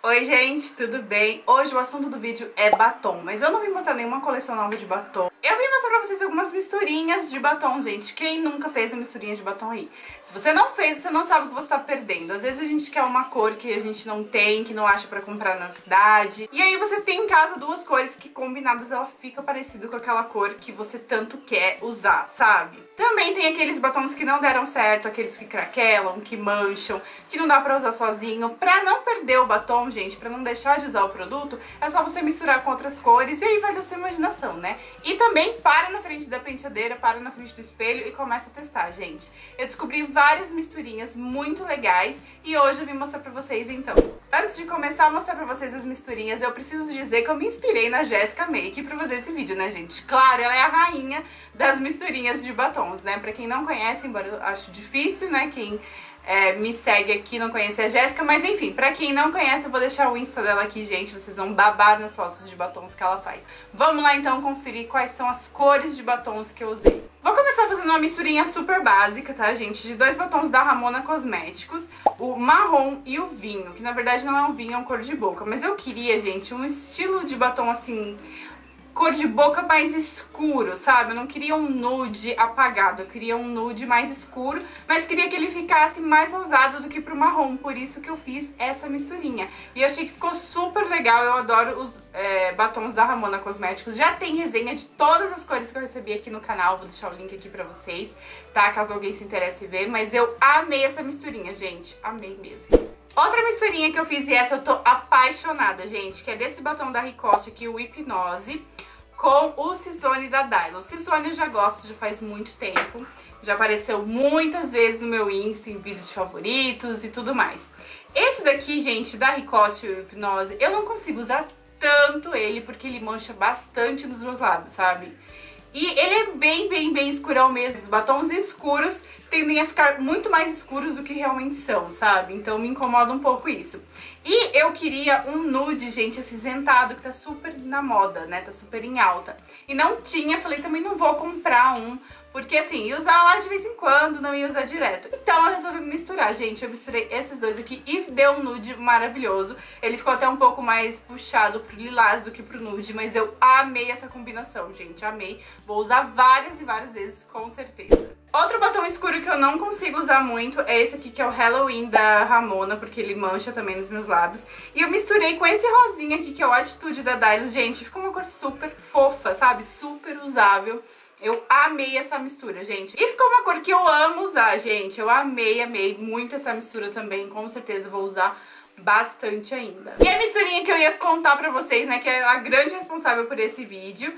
Oi gente, tudo bem? Hoje o assunto do vídeo é batom, mas eu não vim mostrar nenhuma coleção nova de batom. Eu vim mostrar pra vocês algumas misturinhas de batom, gente. Quem nunca fez uma misturinha de batom aí? Se você não fez, você não sabe o que você tá perdendo. Às vezes a gente quer uma cor que a gente não tem, que não acha pra comprar na cidade. E aí você tem em casa duas cores que combinadas ela fica parecida com aquela cor que você tanto quer usar, sabe? Também tem aqueles batons que não deram certo, aqueles que craquelam, que mancham, que não dá pra usar sozinho. Pra não perder o batom, gente, pra não deixar de usar o produto, é só você misturar com outras cores e aí vai da sua imaginação, né? E também para na frente da penteadeira, para na frente do espelho e começa a testar, gente. Eu descobri várias misturinhas muito legais e hoje eu vim mostrar pra vocês então. Antes de começar a mostrar pra vocês as misturinhas, eu preciso dizer que eu me inspirei na Jéssica Make pra fazer esse vídeo, né, gente? Claro, ela é a rainha das misturinhas de batons, né? Pra quem não conhece, embora eu acho difícil, né, quem me segue aqui não conhece a Jéssica, mas enfim, pra quem não conhece, eu vou deixar o Insta dela aqui, gente, vocês vão babar nas fotos de batons que ela faz. Vamos lá então conferir quais são as cores de batons que eu usei. Vou começar fazendo uma misturinha super básica, tá, gente? De dois batons da Ramona Cosméticos, o marrom e o vinho, que na verdade não é um vinho, é um cor de boca. Mas eu queria, gente, um estilo de batom assim, cor de boca mais escuro, sabe? Eu não queria um nude apagado, eu queria um nude mais escuro, mas queria que ele ficasse mais rosado do que pro marrom, por isso que eu fiz essa misturinha. E eu achei que ficou super legal, eu adoro os batons da Ramona Cosméticos. Já tem resenha de todas as cores que eu recebi aqui no canal, vou deixar o link aqui pra vocês, tá? Caso alguém se interesse em ver, mas eu amei essa misturinha, gente, amei mesmo. Outra misturinha que eu fiz, e essa eu tô apaixonada, gente, que é desse batom da Ricoste aqui, o Hipnose, com o Sizzone da Dylos. O Sizzone eu já gosto, já faz muito tempo, já apareceu muitas vezes no meu Insta, em vídeos de favoritos e tudo mais. Esse daqui, gente, da Ricoste, o Hipnose, eu não consigo usar tanto ele, porque ele mancha bastante nos meus lábios, sabe? E ele é bem escurão mesmo. Os batons escuros tendem a ficar muito mais escuros do que realmente são, sabe? Então me incomoda um pouco isso. E eu queria um nude, gente, acinzentado, que tá super na moda, né? Tá super em alta. E não tinha, falei, também não vou comprar um, porque assim, ia usar lá de vez em quando, não ia usar direto. Então eu resolvi misturar, gente. Eu misturei esses dois aqui e deu um nude maravilhoso. Ele ficou até um pouco mais puxado pro lilás do que pro nude, mas eu amei essa combinação, gente, amei. Vou usar várias e várias vezes, com certeza. Outro batom escuro que eu não consigo usar muito é esse aqui, que é o Halloween da Ramona, porque ele mancha também nos meus lábios. E eu misturei com esse rosinha aqui, que é o Attitude da Dylos. Gente, ficou uma cor super fofa, sabe? Super usável. Eu amei essa mistura, gente. E ficou uma cor que eu amo usar, gente. Eu amei muito essa mistura também. Com certeza vou usar bastante ainda. E a misturinha que eu ia contar pra vocês, né, que é a grande responsável por esse vídeo,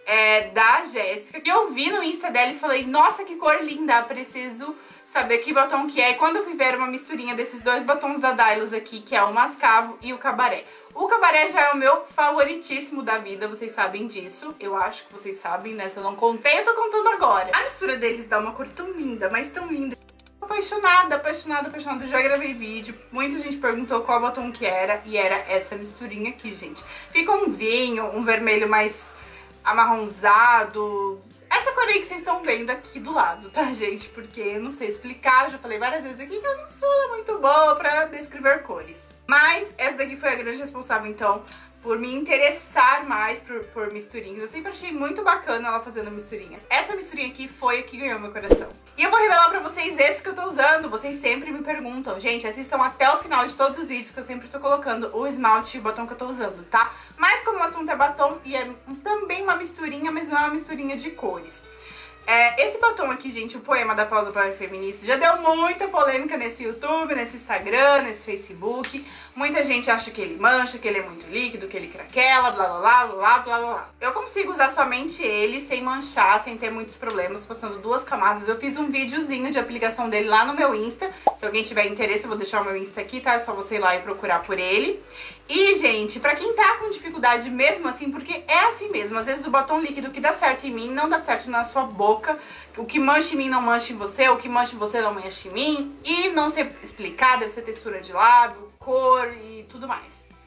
é da Jéssica, que eu vi no Insta dela e falei, nossa, que cor linda, preciso saber que batom que é. E quando eu fui ver, era uma misturinha desses dois batons da Dylos aqui, que é o Mascavo e o Cabaré. O Cabaré já é o meu favoritíssimo da vida, vocês sabem disso. Eu acho que vocês sabem, né? Se eu não contei, eu tô contando agora. A mistura deles dá uma cor tão linda, mas tão linda. Apaixonada. Já gravei vídeo, muita gente perguntou qual batom que era, e era essa misturinha aqui, gente. Fica um vinho, um vermelho mais amarronzado. Essa cor aí que vocês estão vendo aqui do lado, tá, gente? Porque eu não sei explicar, já falei várias vezes aqui que eu não sou muito boa pra descrever cores. Mas essa daqui foi a grande responsável, então, por me interessar mais por misturinhas. Eu sempre achei muito bacana ela fazendo misturinhas. Essa misturinha aqui foi a que ganhou meu coração. E eu vou revelar pra vocês esse que eu tô usando. Vocês sempre me perguntam. Gente, assistam até o final de todos os vídeos, que eu sempre tô colocando o esmalte e o batom que eu tô usando, tá? Mas como o assunto é batom e é também uma misturinha, mas não é uma misturinha de cores. Esse batom aqui, gente, o Poema da Pausa para Feminista, já deu muita polêmica nesse YouTube, nesse Instagram, nesse Facebook. Muita gente acha que ele mancha, que ele é muito líquido, que ele craquela, blá blá blá blá blá blá. Eu consigo usar somente ele sem manchar, sem ter muitos problemas, passando duas camadas. Eu fiz um videozinho de aplicação dele lá no meu Insta. Se alguém tiver interesse, eu vou deixar o meu Insta aqui, tá? É só você ir lá e procurar por ele. E, gente, pra quem tá com dificuldade mesmo assim, porque é assim mesmo, às vezes o batom líquido que dá certo em mim não dá certo na sua boca, o que mancha em mim não mancha em você, o que mancha em você não mancha em mim, e não sei explicar, deve ser textura de lábio, cor e tudo mais.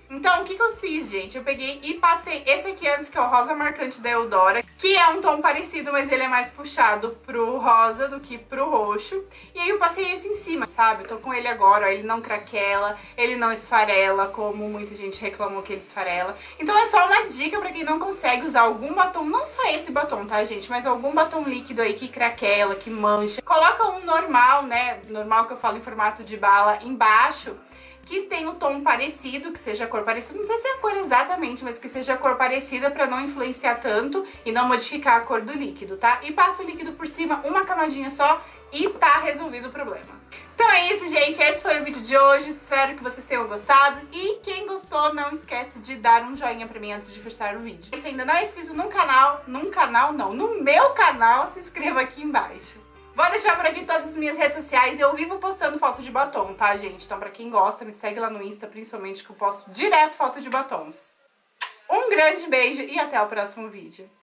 Então, o que eu fiz, gente? Eu peguei e passei esse aqui antes, que é o Rosa Marcante da Eudora, que é um tom parecido, mas ele é mais puxado pro rosa do que pro roxo. E aí eu passei esse em cima, sabe? Eu tô com ele agora, ó, ele não craquela, ele não esfarela, como muita gente reclamou que ele esfarela. Então é só uma dica pra quem não consegue usar algum batom, não só esse batom, tá, gente? Mas algum batom líquido aí que craquela, que mancha. Coloca um normal, né? Normal que eu falo em formato de bala embaixo, que tem um tom parecido, que seja a cor parecida, não precisa ser a cor exatamente, mas que seja a cor parecida pra não influenciar tanto e não modificar a cor do líquido, tá? E passa o líquido por cima, uma camadinha só e tá resolvido o problema. Então é isso, gente, esse foi o vídeo de hoje, espero que vocês tenham gostado e quem gostou não esquece de dar um joinha pra mim antes de fechar o vídeo. Se ainda não é inscrito no meu canal, se inscreva aqui embaixo. Vou deixar por aqui todas as minhas redes sociais. Eu vivo postando foto de batom, tá, gente? Então, pra quem gosta, me segue lá no Insta, principalmente, que eu posto direto foto de batons. Um grande beijo e até o próximo vídeo.